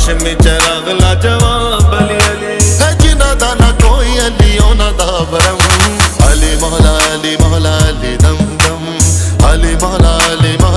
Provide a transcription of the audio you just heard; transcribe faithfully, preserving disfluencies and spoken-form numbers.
हाशमी चराग लाजवाब अली अली है जिन्ना दा ना कोई अली उन्हां दा भरम अली मौला अली मौला अली